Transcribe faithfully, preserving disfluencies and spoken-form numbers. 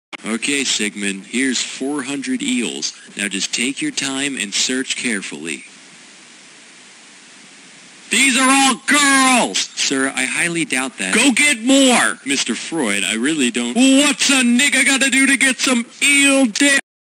Okay, Sigmund, here's four hundred eels. Now just take your time and search carefully. These are all girls! Sir, I highly doubt that. Go get more! Mister Freud, I really don't... What's a nigga gotta do to get some eel dick?